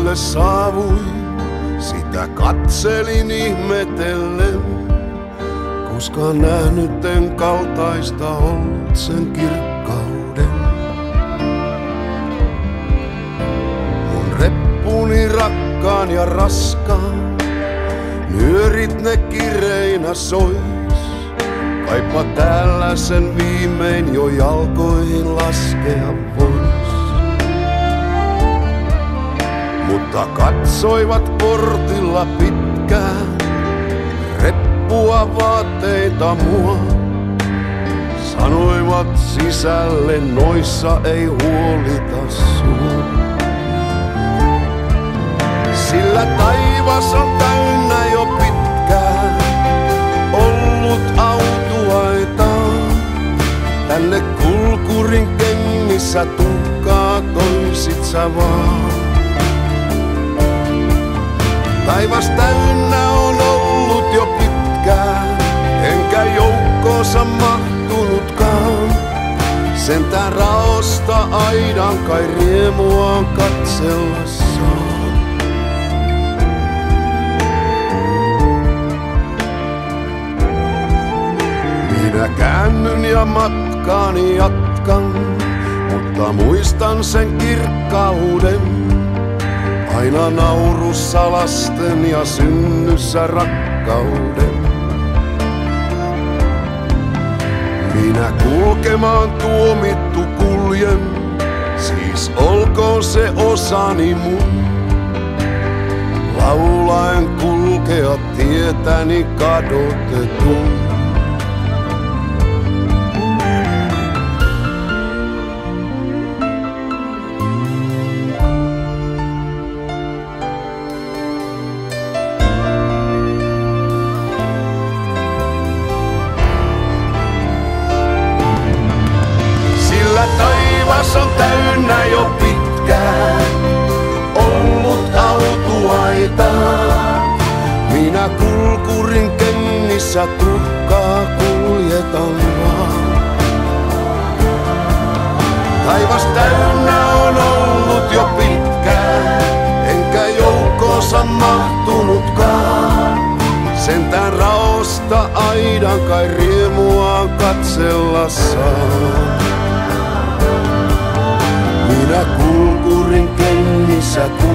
ylle saavuin, sitä katselin ihmetellen, koska nähnyt en kaltaista ollut sen kirkkauden. Mun reppuni rakkaan ja raskaan, nyörit ne kireinä sois. Kaipa täällä sen viimein jo jalkoihin laskea vois. Mutta katsoivat portilla pitkään, reppua vaatteita mua. Sanoivat sisälle, noissa ei huolita sua. Sillä taivas on täynnä jo pitkään ollut autuaita. Tänne kulkurin kengissä tukkaa toisit sä vaan. Taivas täynnä on ollut jo pitkään, enkä joukkoonsa mahtunutkaan. Sentään raosta aidan kai riemuaan katsella saa. Minä käännyn ja matkaani jatkan, mutta muistan sen kirkkauden. Aina naurussa lasten ja synnyssä rakkauden. Minä kulkemaan tuomittu kuljen, siis olkoon se osani mun. Laulaen kulkea tietäni kadotetun. Taivas on täynnä jo pitkään ollut autuaita. Minä kulkurin kengissä tuhkaa kuljetan vaan. Taivas täynnä on ollut jo pitkään, enkä joukkoonsa mahtunutkaan. Sentään raosta aidan kai riemuaan katsella saa. Minä kulkurin kengissä